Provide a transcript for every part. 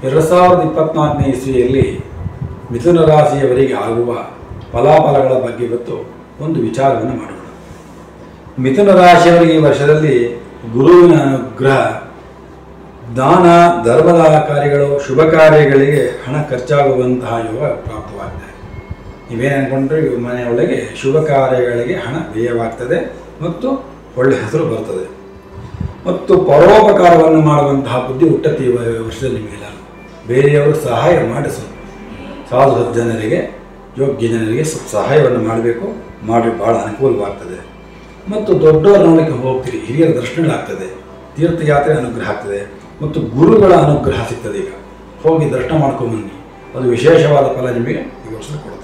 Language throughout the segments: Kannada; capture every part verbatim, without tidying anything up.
ಎರಡು ಸಾವಿರದ ಇಪ್ಪತ್ನಾಲ್ಕನೇ ಇಸ್ವಿಯಲ್ಲಿ ಮಿಥುನ ರಾಶಿಯವರಿಗೆ ಆಗುವ ಫಲಾಫಲಗಳ ಬಗ್ಗೆ ಇವತ್ತು ಒಂದು ವಿಚಾರವನ್ನು ಮಾಡೋಣ. ಮಿಥುನ ರಾಶಿಯವರಿಗೆ ಈ ವರ್ಷದಲ್ಲಿ ಗುರುವಿನ ಅನುಗ್ರಹ, ದಾನ ಧರ್ಮದ ಕಾರ್ಯಗಳು, ಶುಭ ಕಾರ್ಯಗಳಿಗೆ ಹಣ ಖರ್ಚಾಗುವಂತಹ ಯೋಗ ಪ್ರಾಪ್ತವಾಗ್ತದೆ. ನೀವೇನು ಅಂದ್ಕೊಂಡ್ರೆ ಮನೆಯೊಳಗೆ ಶುಭ ಕಾರ್ಯಗಳಿಗೆ ಹಣ ವ್ಯಯವಾಗ್ತದೆ ಮತ್ತು ಒಳ್ಳೆಯ ಹೆಸರು ಬರ್ತದೆ ಮತ್ತು ಪರೋಪಕಾರವನ್ನು ಮಾಡುವಂತಹ ಬುದ್ಧಿ ಹುಟ್ಟುತ್ತೆ ಈ ವರ್ಷದಲ್ಲಿ ನಿಮಗೆಲ್ಲ. ಬೇರೆಯವರು ಸಹಾಯ ಮಾಡಿಸು, ಸಾಧು ಜನರಿಗೆ, ಯೋಗ್ಯ ಜನರಿಗೆ ಸ್ವಲ್ಪ ಸಹಾಯವನ್ನು ಮಾಡಬೇಕು, ಮಾಡಿ ಭಾಳ ಅನುಕೂಲವಾಗ್ತದೆ. ಮತ್ತು ದೊಡ್ಡವರ ನೋಡಲಿಕ್ಕೆ ಹೋಗ್ತೀರಿ, ಹಿರಿಯರ ದರ್ಶನಗಳಾಗ್ತದೆ, ತೀರ್ಥಯಾತ್ರೆ ಅನುಗ್ರಹ ಆಗ್ತದೆ ಮತ್ತು ಗುರುಗಳ ಅನುಗ್ರಹ ಸಿಗ್ತದೆ. ಈಗ ಹೋಗಿ ದರ್ಶನ ಮಾಡ್ಕೊಂಬನ್ನಿ, ಅದು ವಿಶೇಷವಾದ ಫಲ ನಿಮಗೆ ಈ ವರ್ಷ ಕೊಡ್ತದೆ.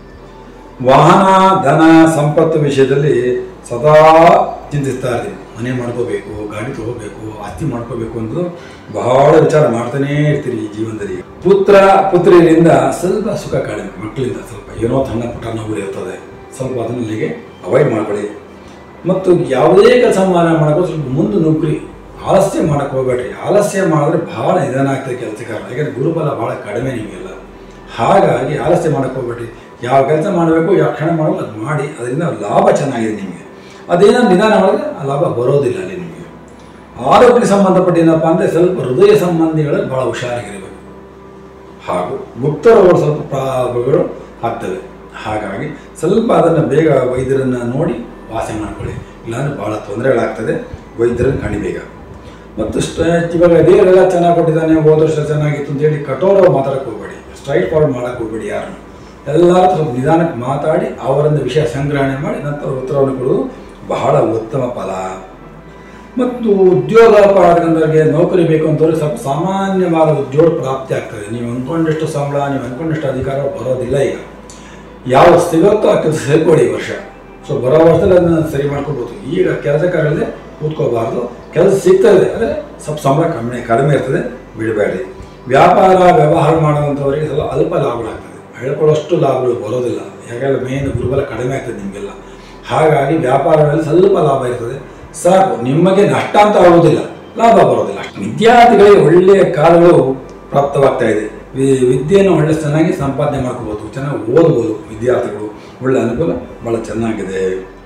ವಾಹನ, ಧನ, ಸಂಪತ್ತು ವಿಷಯದಲ್ಲಿ ಸದಾ ಚಿಂತಿಸ್ತಾ ಇರ್ತೀವಿ. ಮನೆ ಮಾಡ್ಕೋಬೇಕು, ಗಾಡಿ ತಗೋಬೇಕು, ಆಸ್ತಿ ಮಾಡ್ಕೋಬೇಕು ಅನ್ನೋದು ಬಹಳ ವಿಚಾರ ಮಾಡ್ತಾನೇ ಇರ್ತೀರಿ ಈ ಜೀವನದಲ್ಲಿ. ಪುತ್ರ ಪುತ್ರಿಯರಿಂದ ಸ್ವಲ್ಪ ಸುಖ ಕಡಿಮೆ, ಮಕ್ಕಳಿಂದ ಸ್ವಲ್ಪ ಏನೋ ಸಣ್ಣ ಪುಟ್ಟ ನೋವು ಇರ್ತದೆ, ಸ್ವಲ್ಪ ಅದನ್ನ ಅಲ್ಲಿಗೆ ಅವಾಯ್ಡ್ ಮಾಡ್ಕೊಳ್ಳಿ. ಮತ್ತು ಯಾವುದೇ ಕೆಲಸ ಮಾಡೋದು ಸ್ವಲ್ಪ ಮುಂದೆ ನುಗ್ರಿ, ಆಲಸ್ಯ ಮಾಡೋಕ್ಕೆ ಹೋಗ್ಬೇಡ್ರಿ. ಆಲಸ್ಯ ಮಾಡಿದ್ರೆ ಭಾಳ ನಿಧಾನ ಆಗ್ತದೆ ಕೆಲಸಗಾರ, ಯಾಕಂದರೆ ಗುರುಬಲ ಭಾಳ ಕಡಿಮೆ ನಿಮಗೆಲ್ಲ. ಹಾಗಾಗಿ ಆಲಸ್ಯ ಮಾಡೋಕ್ಕೆ ಹೋಗ್ಬೇಡ್ರಿ. ಯಾವ ಕೆಲಸ ಮಾಡಬೇಕು, ಯಾವ ಕ್ಷಣ ಮಾಡಬೇಕು ಅದು ಮಾಡಿ, ಅದರಿಂದ ಲಾಭ ಚೆನ್ನಾಗಿದೆ ನಿಮಗೆ. ಅದೇನೋ ನಿಧಾನ ಮಾಡಿದ್ರೆ ಆ ಲಾಭ ಬರೋದಿಲ್ಲ ಅಲ್ಲಿ ನಿಮಗೆ. ಆರೋಗ್ಯಕ್ಕೆ ಸಂಬಂಧಪಟ್ಟ ಏನಪ್ಪ ಅಂದರೆ ಸ್ವಲ್ಪ ಹೃದಯ ಸಂಬಂಧಿಗಳಲ್ಲಿ ಭಾಳ ಹುಷಾರಾಗಿರಬೇಕು. ಹಾಗೂ ಗುಪ್ತರೋಗಗಳು ಸ್ವಲ್ಪ ಪ್ರಾಬ್ಲಮ್ಗಳು ಆಗ್ತವೆ. ಹಾಗಾಗಿ ಸ್ವಲ್ಪ ಅದನ್ನು ಬೇಗ ವೈದ್ಯರನ್ನು ನೋಡಿ ವಾಸಿ ಮಾಡ್ಕೊಳ್ಳಿ, ಇಲ್ಲಾಂದರೆ ಭಾಳ ತೊಂದರೆಗಳಾಗ್ತದೆ. ವೈದ್ಯರನ್ನು ಕಾಣಿಬೇಗ. ಮತ್ತು ಸ್ಟ್ರೈಟ್ ಇವಾಗ ದೇವರೆಲ್ಲ ಚೆನ್ನಾಗಿ ಕೊಟ್ಟಿದ್ದಾನೆ, ಹೋದ ವರ್ಷ ಚೆನ್ನಾಗಿತ್ತು ಅಂತೇಳಿ ಕಠೋರ ಮಾತಾಡಕ್ಕೆ ಹೋಗಬೇಡಿ, ಸ್ಟ್ರೈಟ್ ಫಾರ್ವರ್ಡ್ ಮಾಡೋಕ್ಕೆ ಹೋಗಬೇಡಿ. ಯಾರನ್ನು ಎಲ್ಲರೂ ಸ್ವಲ್ಪ ನಿಧಾನಕ್ಕೆ ಮಾತಾಡಿ ಅವರಿಂದ ವಿಷಯ ಸಂಗ್ರಹಣೆ ಮಾಡಿ ನಂತರ ಉತ್ತರವನ್ನು ಕೊಡೋದು ಬಹಳ ಉತ್ತಮ ಫಲ. ಮತ್ತು ಉದ್ಯೋಗ ಪಡೆದವರಿಗೆ ನೌಕರಿ ಬೇಕು ಅಂತಂದರೆ ಸ್ವಲ್ಪ ಸಾಮಾನ್ಯವಾದ ಉದ್ಯೋಗ ಪ್ರಾಪ್ತಿ ಆಗ್ತದೆ. ನೀವು ಅಂದ್ಕೊಂಡಷ್ಟು ಸಂಬಳ, ನೀವು ಅಂದ್ಕೊಂಡಷ್ಟು ಅಧಿಕಾರ ಬರೋದಿಲ್ಲ. ಈಗ ಯಾವ ಸಿಗುತ್ತೋ ಆ ಕೆಲಸ ಸೇರ್ಕೊಡಿ ಈ ವರ್ಷ. ಸೊ ಬರೋ ವರ್ಷದಲ್ಲಿ ಅದನ್ನು ಸರಿ ಮಾಡ್ಕೋಬೋದು. ಈಗ ಕೆಲಸ ಕಾರ್ಯದಲ್ಲಿ ಕೂತ್ಕೋಬಾರ್ದು, ಕೆಲಸ ಸಿಗ್ತದೆ ಆದರೆ ಸ್ವಲ್ಪ ಸಂಬಳ ಕಮ್ಮಿ ಕಡಿಮೆ ಇರ್ತದೆ, ಬಿಡಬೇಡಿ. ವ್ಯಾಪಾರ ವ್ಯವಹಾರ ಮಾಡುವಂಥವರಿಗೆ ಸ್ವಲ್ಪ ಅಲ್ಪ ಲಾಭಗಳಾಗ್ತದೆ, ಹೇಳ್ಕೊಳ್ಳೋಷ್ಟು ಲಾಭಗಳು ಬರೋದಿಲ್ಲ. ಯಾಕೆಂದರೆ ಮೇನ್ ಗುರುಬಲ ಕಡಿಮೆ ಆಗ್ತದೆ ನಿಮಗೆಲ್ಲ. ಹಾಗಾಗಿ ವ್ಯಾಪಾರಗಳಲ್ಲಿ ಸ್ವಲ್ಪ ಲಾಭ ಇರ್ತದೆ, ಸಾಕು. ನಿಮಗೆ ನಷ್ಟ ಅಂತ ಆಗೋದಿಲ್ಲ, ಲಾಭ ಬರೋದಿಲ್ಲ ಅಷ್ಟು. ವಿದ್ಯಾರ್ಥಿಗಳಿಗೆ ಒಳ್ಳೆಯ ಕಾಲಗಳು ಪ್ರಾಪ್ತವಾಗ್ತಾ ಇದೆ. ವಿದ್ಯೆಯನ್ನು ಒಳ್ಳೆ ಚೆನ್ನಾಗಿ ಸಂಪಾದನೆ ಮಾಡ್ಕೋಬೋದು, ಚೆನ್ನಾಗಿ ಓದ್ಬೋದು. ವಿದ್ಯಾರ್ಥಿಗಳು ಒಳ್ಳೆ ಅನುಕೂಲ ಭಾಳ ಚೆನ್ನಾಗಿದೆ.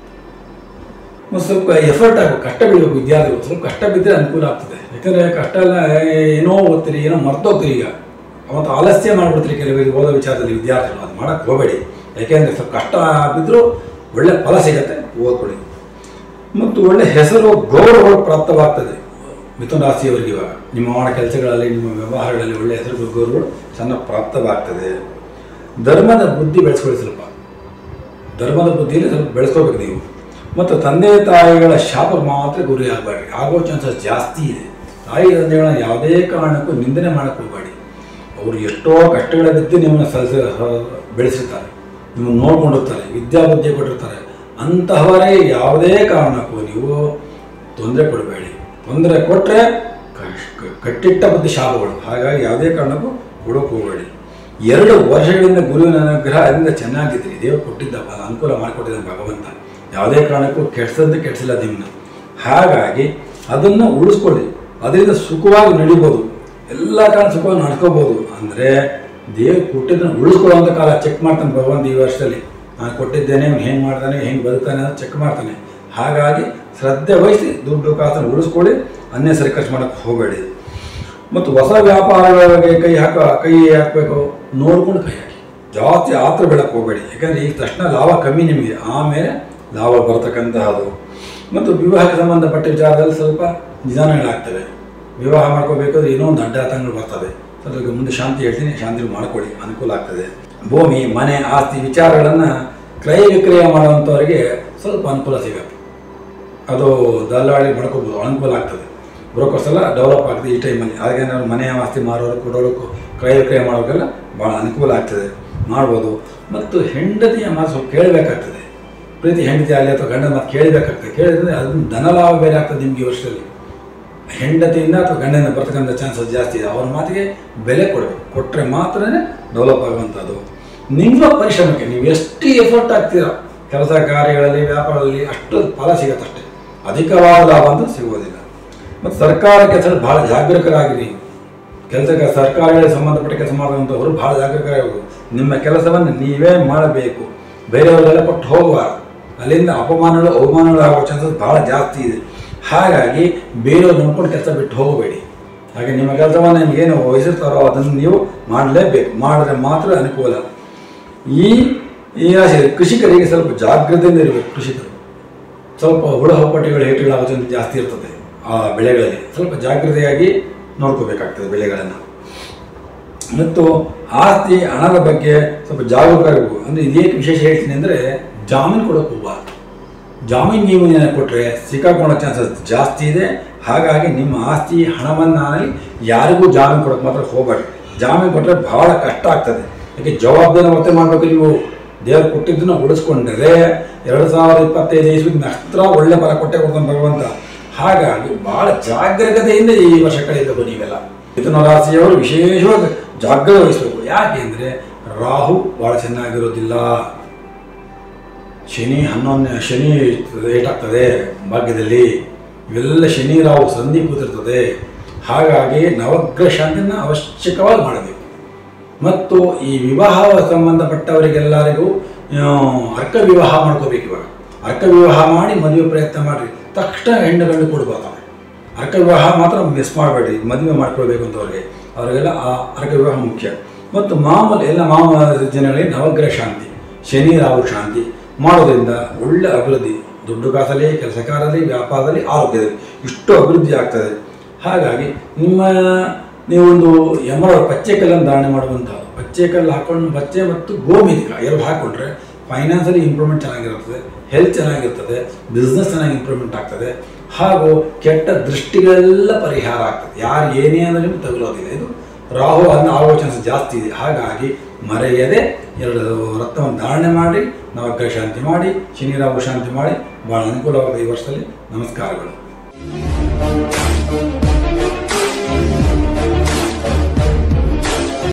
ಮತ್ತು ಸ್ವಲ್ಪ ಎಫರ್ಟ್ ಆಗಬೇಕು, ಕಷ್ಟ ಬೀಳಬೇಕು ವಿದ್ಯಾರ್ಥಿಗಳು. ಸ್ವಲ್ಪ ಕಷ್ಟ ಬಿದ್ದರೆ ಅನುಕೂಲ ಆಗ್ತದೆ. ಯಾಕಂದರೆ ಕಷ್ಟ ಎಲ್ಲ ಏನೋ ಓದ್ತೀರಿ, ಏನೋ ಮರ್ತೋಗ್ತೀರಿ. ಈಗ ಅವತ್ತು ಆಲಸ್ಯ ಮಾಡಿಬಿಡ್ತೀರಿ ಕೆಲವರಿಗೆ ಓದೋ ವಿಚಾರದಲ್ಲಿ ವಿದ್ಯಾರ್ಥಿಗಳು. ಅದು ಮಾಡೋಕ್ಕೆ ಹೋಗಬೇಡಿ, ಯಾಕೆಂದರೆ ಸ್ವಲ್ಪ ಕಷ್ಟ ಬಿದ್ದರೂ ಒಳ್ಳೆ ಫಲ ಸಿಗತ್ತೆ, ಓದ್ಕೊಳ್ಳಿ. ಮತ್ತು ಒಳ್ಳೆ ಹೆಸರು ಗೌರವಗಳು ಪ್ರಾಪ್ತವಾಗ್ತದೆ ಮಿಥುನ ರಾಶಿಯವರಿಗೆ. ಇವಾಗ ನಿಮ್ಮ ಮಾಡೋ ಕೆಲಸಗಳಲ್ಲಿ, ನಿಮ್ಮ ವ್ಯವಹಾರಗಳಲ್ಲಿ ಒಳ್ಳೆಯ ಹೆಸರು ಗೌರವಗಳು ಚೆನ್ನಾಗಿ ಪ್ರಾಪ್ತವಾಗ್ತದೆ. ಧರ್ಮದ ಬುದ್ಧಿ ಬೆಳೆಸ್ಕೊಳ್ಳಿ, ಸ್ವಲ್ಪ ಧರ್ಮದ ಬುದ್ಧಿಯಲ್ಲಿ ಸ್ವಲ್ಪ ಬೆಳೆಸ್ಕೋಬೇಕು ನೀವು. ಮತ್ತು ತಂದೆ ತಾಯಿಗಳ ಶಾಪ ಮಾತ್ರ ಗುರಿ ಆಗಬೇಡಿ, ಆಗೋ ಚಾನ್ಸಸ್ ಜಾಸ್ತಿ ಇದೆ. ತಾಯಿ ತಂದೆಗಳನ್ನ ಯಾವುದೇ ಕಾರಣಕ್ಕೂ ನಿಂದನೆ ಮಾಡೋಕ್ಕೆ ಹೋಗಬೇಡಿ. ಅವರು ಎಷ್ಟೋ ಕಷ್ಟಗಳ ಬಿದ್ದು ನಿಮ್ಮನ್ನು ಸಲ್ಲಿಸಿ ಬೆಳೆಸಿರ್ತಾರೆ, ನಿಮ್ಮನ್ನು ನೋಡ್ಕೊಂಡಿರ್ತಾರೆ, ವಿದ್ಯಾಬುದ್ಧಿ ಕೊಟ್ಟಿರ್ತಾರೆ. ಅಂತಹವರೇ ಯಾವುದೇ ಕಾರಣಕ್ಕೂ ನೀವು ತೊಂದರೆ ಕೊಡಬೇಡಿ. ತೊಂದರೆ ಕೊಟ್ಟರೆ ಕಟ್ಟಿಟ್ಟ ಬುದ್ಧಿ ಶಾಪಗಳು. ಹಾಗಾಗಿ ಯಾವುದೇ ಕಾರಣಕ್ಕೂ ಕೊಡೋಕೆ ಹೋಗಬೇಡಿ. ಎರಡು ವರ್ಷಗಳಿಂದ ಗುರುವಿನ ಅನುಗ್ರಹ ಅದರಿಂದ ಚೆನ್ನಾಗಿದ್ದೀರಿ, ದೇವರು ಕೊಟ್ಟಿದ್ದ ಅನುಕೂಲ ಮಾಡಿಕೊಟ್ಟಿದ್ದಾನೆ ಭಗವಂತ. ಯಾವುದೇ ಕಾರಣಕ್ಕೂ ಕೆಡ್ಸಂತ ಕೆಡಿಸಿಲ್ಲ ನಿಮ್ಮನ್ನ. ಹಾಗಾಗಿ ಅದನ್ನು ಉಳಿಸ್ಕೊಳ್ಳಿ, ಅದರಿಂದ ಸುಖವಾಗಿ ನಡಿಬೋದು, ಎಲ್ಲ ಕಾರಣ ಸುಖವಾಗಿ ನಡ್ಕೋಬೋದು. ಅಂದರೆ ದೇವ್ರು ಕೊಟ್ಟಿದ್ದನ್ನು ಉಳಿಸ್ಕೊಳ್ಳೋಂಥ ಕಾಲ ಚೆಕ್ ಮಾಡ್ತಾನೆ ಭಗವಂತ ಈ ವರ್ಷದಲ್ಲಿ. ನಾನು ಕೊಟ್ಟಿದ್ದೇನೆ, ಅವ್ನು ಹೆಂಗೆ ಮಾಡ್ತಾನೆ, ಹೆಂಗೆ ಬದುಕ್ತಾನೆ ಅಂತ ಚೆಕ್ ಮಾಡ್ತಾನೆ. ಹಾಗಾಗಿ ಶ್ರದ್ಧೆ ವಹಿಸಿ ದುಡ್ಡು ಕಾಸನ್ನು ಉಳಿಸ್ಕೊಳ್ಳಿ, ಅನ್ನೆಸರಿ ಖರ್ಚು ಮಾಡೋಕ್ಕೆ ಹೋಗಬೇಡಿ. ಮತ್ತು ಹೊಸ ವ್ಯಾಪಾರಗಳಿಗೆ ಕೈ ಹಾಕ ಕೈ ಹಾಕಬೇಕು, ನೋಡ್ಕೊಂಡು ಕೈ ಹಾಕಿ. ಜಾಸ್ತಿ ಆತ್ರ ಬೆಳಕ್ಕೆ ಹೋಗಬೇಡಿ, ಯಾಕಂದರೆ ಈಗ ತಕ್ಷಣ ಲಾಭ ಕಮ್ಮಿ ನಿಮಗೆ, ಆಮೇಲೆ ಲಾಭ ಬರ್ತಕ್ಕಂತಹದ್ದು. ಮತ್ತು ವಿವಾಹಕ್ಕೆ ಸಂಬಂಧಪಟ್ಟ ವಿಚಾರದಲ್ಲಿ ಸ್ವಲ್ಪ ನಿಧಾನಗಳಾಗ್ತವೆ. ವಿವಾಹ ಮಾಡ್ಕೋಬೇಕಾದ್ರೆ ಏನೋ ಒಂದು ಅಡ್ಡ ಆತಂಕಗಳು ಬರ್ತವೆ. ಅದ್ರಿಗೆ ಮುಂದೆ ಶಾಂತಿ ಹೇಳ್ತೀನಿ, ಶಾಂತಿ ಮಾಡ್ಕೊಳ್ಳಿ, ಅನುಕೂಲ ಆಗ್ತದೆ. ಭೂಮಿ, ಮನೆ, ಆಸ್ತಿ ವಿಚಾರಗಳನ್ನು ಕ್ರಯ ವಿಕ್ರಯ ಮಾಡುವಂಥವರಿಗೆ ಸ್ವಲ್ಪ ಅನುಕೂಲ ಸಿಗುತ್ತೆ. ಅದು ದಲ್ಲಾಳಿ ಮಾಡ್ಕೋಬೋದು, ಅನುಕೂಲ ಆಗ್ತದೆ. ಬ್ರೋಕರ್ಸ್ ಎಲ್ಲ ಡೆವಲಪ್ ಆಗ್ತದೆ ಈ ಟೈಮಲ್ಲಿ. ಹಾಗೆ ನಾವು ಮನೆ ಆಸ್ತಿ ಮಾರೋರು ಕೊಡೋದಕ್ಕೂ ಕ್ರಯ ವಿಕ್ರಯ ಮಾಡೋಕ್ಕೆಲ್ಲ ಭಾಳ ಅನುಕೂಲ ಆಗ್ತದೆ, ಮಾಡ್ಬೋದು. ಮತ್ತು ಹೆಂಡತಿಯ ಮಾತು ಸ್ವಲ್ಪ ಕೇಳಬೇಕಾಗ್ತದೆ. ಪ್ರೀತಿ ಹೆಂಡತಿ ಆಗಲಿ ಅಥವಾ ಗಂಡನ ಮಾತು ಕೇಳಬೇಕಾಗ್ತದೆ. ಕೇಳಿದ್ರೆ ಅದನ್ನು ಧನ ಲಾಭ ಬೇರೆ ಆಗ್ತದೆ ನಿಮಗೆ ಈ ವರ್ಷದಲ್ಲಿ. ಹೆಂಡತಿಯಿಂದ ಅಥವಾ ಗಂಡನಿಂದ ಬರ್ತಕ್ಕಂಥ ಚಾನ್ಸಸ್ ಜಾಸ್ತಿ ಇದೆ. ಅವ್ರ ಮಾತಿಗೆ ಬೆಲೆ ಕೊಡಬೇಕು, ಕೊಟ್ಟರೆ ಮಾತ್ರನೇ ಡೆವಲಪ್ ಆಗುವಂಥದ್ದು. ನಿಮ್ಮ ಪರಿಶ್ರಮಕ್ಕೆ ನೀವು ಎಷ್ಟು ಎಫರ್ಟ್ ಆಗ್ತೀರಾ ಕೆಲಸ ಕಾರ್ಯಗಳಲ್ಲಿ, ವ್ಯಾಪಾರದಲ್ಲಿ, ಅಷ್ಟು ಫಲ ಸಿಗುತ್ತಷ್ಟೇ, ಅಧಿಕವಾದ ಲಾಭ ಅಂತ ಸಿಗೋದಿಲ್ಲ. ಮತ್ತು ಸರ್ಕಾರ ಕೆಲಸ ಭಾಳ ಜಾಗರೂಕರಾಗಿರಿ. ಕೆಲಸಕ್ಕೆ ಸರ್ಕಾರಗಳಿಗೆ ಸಂಬಂಧಪಟ್ಟ ಕೆಲಸ ಮಾಡುವಂಥವರು ಭಾಳ ಜಾಗರೂಕರಾಗಬೇಕು. ನಿಮ್ಮ ಕೆಲಸವನ್ನು ನೀವೇ ಮಾಡಬೇಕು, ಬೇರೆಯವರೆಲ್ಲ ಕೊಟ್ಟು ಹೋಗಬಾರ್ದು. ಅಲ್ಲಿಂದ ಅಪಮಾನಗಳು ಅವಮಾನಗಳು ಆಗೋ ಚಾನ್ಸಸ್ ಭಾಳ ಜಾಸ್ತಿ ಇದೆ. ಹಾಗಾಗಿ ಬೇರೆಯವ್ರು ನಂಬ್ಕೊಂಡು ಕೆಲಸ ಬಿಟ್ಟು ಹೋಗಬೇಡಿ. ಹಾಗೆ ನಿಮ್ಮ ಕೆಲಸವನ್ನು ನಿಮಗೇನು ವಹಿಸಿರ್ತಾರೋ ಅದನ್ನು ನೀವು ಮಾಡಲೇಬೇಕು. ಮಾಡಿದ್ರೆ ಮಾತ್ರ ಅನುಕೂಲ. ಈ ಈ ರಾಶಿ ಕೃಷಿಕರಿಗೆ ಸ್ವಲ್ಪ ಜಾಗ್ರತೆಯಿಂದ ಇರಬೇಕು. ಕೃಷಿಕರು ಸ್ವಲ್ಪ ಹುಳ ಹುಪ್ಪಟೆಗಳು ಹೇಟುಗಳಾಗೋ ಚಾನ್ಸ್ ಜಾಸ್ತಿ ಇರ್ತದೆ. ಆ ಬೆಳೆಗಳಲ್ಲಿ ಸ್ವಲ್ಪ ಜಾಗ್ರತೆಯಾಗಿ ನೋಡ್ಕೋಬೇಕಾಗ್ತದೆ ಬೆಳೆಗಳನ್ನು. ಮತ್ತು ಆಸ್ತಿ ಹಣದ ಬಗ್ಗೆ ಸ್ವಲ್ಪ ಜಾಗರೂಕರಾಗಬೇಕು. ಅಂದರೆ ಇದೇನು ವಿಶೇಷ ಹೇಳ್ತೀನಿ ಅಂದರೆ, ಜಾಮೀನು ಕೊಡೋಕೆ ಹೋಗಬಾರ್ದು. ಜಾಮೀನು ನೀವು ಕೊಟ್ಟರೆ ಸಿಕ್ಕಾಕೊಳ್ಳೋ ಚಾನ್ಸಸ್ ಜಾಸ್ತಿ ಇದೆ. ಹಾಗಾಗಿ ನಿಮ್ಮ ಆಸ್ತಿ ಹಣವನ್ನಾಗಲಿ ಯಾರಿಗೂ ಜಾಮೀನು ಕೊಡೋಕೆ ಮಾತ್ರ ಹೋಗಬೇಡಿ. ಜಾಮೀನು ಕೊಟ್ಟರೆ ಭಾಳ ಕಷ್ಟ ಆಗ್ತದೆ. ಯಾಕೆ ಜವಾಬ್ದಾರಿ ಹೊತ್ತೆ ಮಾಡಬೇಕು. ನೀವು ದೇವರು ಕೊಟ್ಟಿದ್ದನ್ನು ಉಳಿಸ್ಕೊಂಡ್ರೆ ಎರಡು ಸಾವಿರದ ಇಪ್ಪತ್ತೈದು ಇಸ್ವಿಗೆ ನಕ್ಷತ್ರ ಒಳ್ಳೆ ಫಲ ಕೊಟ್ಟೆ ಕೊಡ್ತಾನೆ ಭಗವಂತ. ಹಾಗಾಗಿ ಭಾಳ ಜಾಗರೂಕತೆಯಿಂದ ಈ ವರ್ಷ ಕಳೆಯಬೇಕು. ನೀವೆಲ್ಲ ಮಿಥುನ ರಾಶಿಯವರು ವಿಶೇಷವಾಗಿ ಜಾಗ್ರತೆ ವಹಿಸಬೇಕು. ಯಾಕೆ ಅಂದರೆ ರಾಹು ಭಾಳ ಚೆನ್ನಾಗಿರೋದಿಲ್ಲ. ಶನಿ ಹನ್ನೊಂದನೇ ಶನಿ ಏಟಾಗ್ತದೆ ಭಾಗ್ಯದಲ್ಲಿ. ಇವೆಲ್ಲ ಶನಿ ರಾಹು ಸಂಧಿ ಕೂತಿರ್ತದೆ. ಹಾಗಾಗಿ ನವಗ್ರಹ ಶಾಂತಿಯನ್ನು ಅವಶ್ಯಕವಾಗಿ ಮಾಡಬೇಕು. ಮತ್ತು ಈ ವಿವಾಹ ಸಂಬಂಧಪಟ್ಟವರಿಗೆಲ್ಲರಿಗೂ ಅರ್ಕ ವಿವಾಹ ಮಾಡ್ಕೋಬೇಕು. ಇವಾಗ ಅರ್ಕ ವಿವಾಹ ಮಾಡಿ ಮದುವೆ ಪ್ರಯತ್ನ ಮಾಡಿರಿ, ತಕ್ಷಣ ಹೆಣ್ಣು ಗಂಡು ಕೂಡ ಬರ್ತಾವೆ. ಅರ್ಕ ವಿವಾಹ ಮಾತ್ರ ಮಿಸ್ ಮಾಡಬೇಡಿ. ಮದುವೆ ಮಾಡ್ಕೊಳ್ಬೇಕು ಅಂತವ್ರಿಗೆ ಅವರಿಗೆಲ್ಲ ಆ ಅರ್ಕ ವಿವಾಹ ಮುಖ್ಯ. ಮತ್ತು ಮಾಮೂಲಿ ಎಲ್ಲ ಮಾಮೂಲಿ ಜನಗಳಿಗೆ ನವಗ್ರಹ ಶಾಂತಿ, ಶನಿ ರಾಹು ಶಾಂತಿ ಮಾಡೋದ್ರಿಂದ ಒಳ್ಳೆ ಅಭಿವೃದ್ಧಿ, ದುಡ್ಡು ಕಾಸಲ್ಲಿ, ಕೆಲಸ ಕಾರ್ಯದಲ್ಲಿ, ವ್ಯಾಪಾರದಲ್ಲಿ, ಆರೋಗ್ಯದಲ್ಲಿ ಇಷ್ಟು ಅಭಿವೃದ್ಧಿ ಆಗ್ತದೆ. ಹಾಗಾಗಿ ನಿಮ್ಮ ನೀವೊಂದು ಎಮರ ಪಚ್ಚೆ ಕಲ್ಲನ್ನು ಧಾರಣೆ ಮಾಡುವಂಥದ್ದು, ಪಚ್ಚೆ ಕಲ್ಲು ಹಾಕೊಂಡು ಪಚ್ಚೆ ಮತ್ತು ಗೋಮೇಧಿಕ ಎರಡು ಹಾಕ್ಕೊಂಡ್ರೆ ಫೈನಾನ್ಸಲ್ಲಿ ಇಂಪ್ರೂವ್ಮೆಂಟ್ ಚೆನ್ನಾಗಿರ್ತದೆ, ಹೆಲ್ತ್ ಚೆನ್ನಾಗಿರ್ತದೆ, ಬಿಸ್ನೆಸ್ ಚೆನ್ನಾಗಿ ಇಂಪ್ರೂವ್ಮೆಂಟ್ ಆಗ್ತದೆ. ಹಾಗೂ ಕೆಟ್ಟ ದೃಷ್ಟಿಗಳೆಲ್ಲ ಪರಿಹಾರ ಆಗ್ತದೆ. ಯಾರು ಏನೇ ಅಂದರೆ ನಿಮ್ಗೆ ತಗುಲೋದಿಲ್ಲ. ಇದು ರಾಹು ಅದನ್ನ ಆಗೋ ಚಾನ್ಸ್ ಜಾಸ್ತಿ ಇದೆ. ಹಾಗಾಗಿ ಮರೆಯದೆ ಎರಡು ರತ್ನವನ್ನು ಧಾರಣೆ ಮಾಡಿ, ನವಗ್ರಹ ಶಾಂತಿ ಮಾಡಿ, ಶನಿ ರಾಹು ಶಾಂತಿ ಮಾಡಿ ಭಾಳ ಅನುಕೂಲವಾದ ಈ ವರ್ಷದಲ್ಲಿ. ನಮಸ್ಕಾರಗಳು.